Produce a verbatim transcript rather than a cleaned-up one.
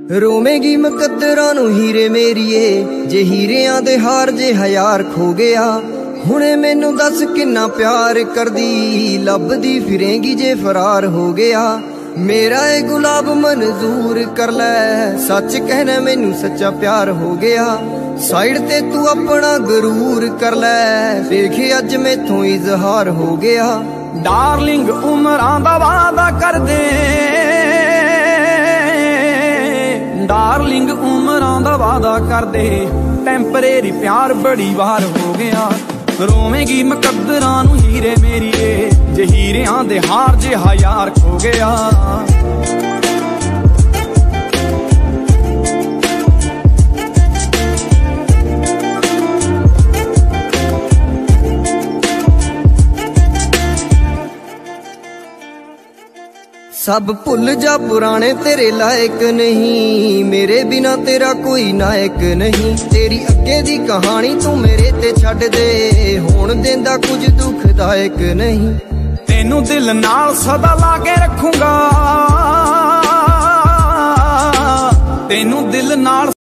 रोवेगी मुकद्दरां नूं हीरे मेरीए, जे हीरियां दे हार जे हयार खो गया। हुणे मैनू दस किन्ना प्यार करदी, लभदी फिरेंगी जे फरार हो गया। मेरा ए गुलाब मंजूर कर लै, सच कहना मैनू सच्चा प्यार हो गया। साइड ते तू अपना गरूर कर लै, देखे अज मैथों इजहार हो गया। डार्लिंग उमरां दा वादा कर दे, डार्लिंग उमरां दा वादा कर दे, टैंपरेरी प्यार बड़ी बार हो गया। रोवेगी मुकद्दरां नूं हीरे मेरीए, जे हीरियां दे हार जे हयार खो गया। सब भुल जा पुराने तेरे लायक नहीं, मेरे बिना तेरा कोई नायक नहीं। तेरी अगे दी कहानी तू मेरे ते छड्ड दे, होण देंदा कुछ दुखदायक नहीं। तेनू दिल नाल सदा लाके रखूंगा, तेनू दिल नाल